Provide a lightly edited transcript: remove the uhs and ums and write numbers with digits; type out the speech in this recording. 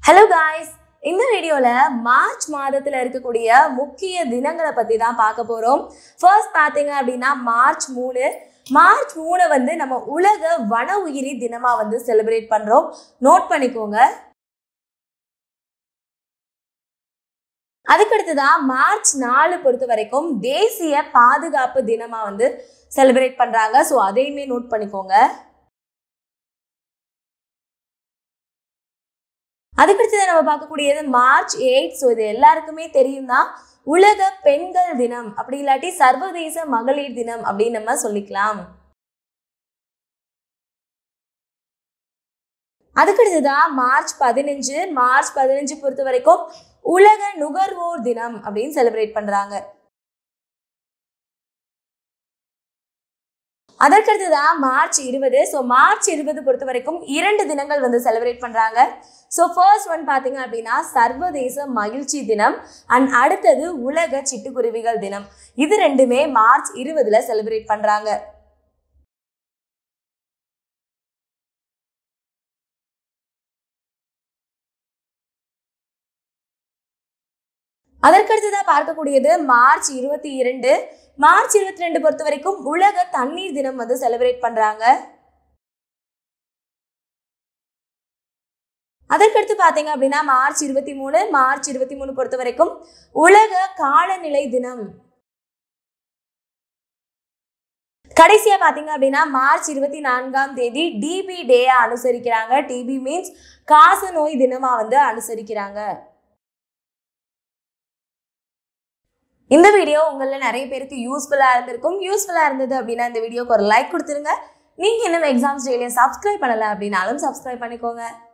Hello guys, இந்த வீடியோல March மாதத்துல இருக்கக்கூடிய முக்கிய தினங்களை பத்தி தான் பார்க்க போறோம். ஃபர்ஸ்ட் பாத்தீங்க அப்படினா மார்ச் 3 வந்து நம்ம உலக வன உயிரி தினமா வந்து செலிப்ரேட் பண்றோம். நோட் பண்ணிக்கோங்க. அதுக்கு அடுத்ததான் மார்ச் 4 பொறுத்த வரைக்கும் தேசிய பாதுகாப்பு தினமா வந்து செலிப்ரேட் பண்றாங்க. சோ அதையுமே நோட் பண்ணிக்கோங்க. அதுக்கடுத்து நம்ம பார்க்கக்கூடியது மார்ச் 8. ஸோ இது எல்லாருக்குமே தெரியும் தான், உலக பெண்கள் தினம் அப்படி இல்லாட்டி சர்வதேச மகளிர் தினம் அப்படின்னு நம்ம சொல்லிக்கலாம். அதுக்கடுத்துதான் மார்ச் 15 பொறுத்த வரைக்கும் உலக நுகர்வோர் தினம் அப்படின்னு செலிப்ரேட் பண்றாங்க. அதற்கடுத்துதான் மார்ச் 20. ஸோ மார்ச் 20 பொறுத்த வரைக்கும் 2 தினங்கள் வந்து செலிப்ரேட் பண்றாங்க. ஸோ ஃபர்ஸ்ட் ஒன் பார்த்தீங்க அப்படின்னா சர்வதேச மகிழ்ச்சி தினம் அண்ட் அடுத்தது உலக சிட்டுக்குருவிகள் தினம். இது ரெண்டுமே மார்ச் 20ல செலிப்ரேட் பண்றாங்க. அதற்கடுத்துதான் பார்க்கக்கூடியது மார்ச் 22. மார்ச் 22 பொறுத்த வரைக்கும் உலக தண்ணீர் தினம் வந்து செலிப்ரேட் பண்றாங்க. அதற்கடுத்து பாத்தீங்க அப்படின்னா மார்ச் 23 பொறுத்த வரைக்கும் உலக காலநிலை தினம். கடைசியா பாத்தீங்க அப்படின்னா மார்ச் 24ஆம் தேதி டிபி டேயா அனுசரிக்கிறாங்க. டிபி மீன்ஸ் காச நோய் தினமா வந்து அனுசரிக்கிறாங்க. இந்த வீடியோ உங்கள நிறைய பேருக்கு யூஸ்ஃபுல்லா இருந்திருக்கும். யூஸ்ஃபுல்லா இருந்தது அப்படின்னா இந்த வீடியோக்கு ஒரு லைக் கொடுத்துருங்க. நீங்க இன்னும் எக்ஸாம்ஸ் டெய்லியும் சப்ஸ்கிரைப் பண்ணல அப்படின்னாலும் சப்ஸ்கிரைப் பண்ணிக்கோங்க.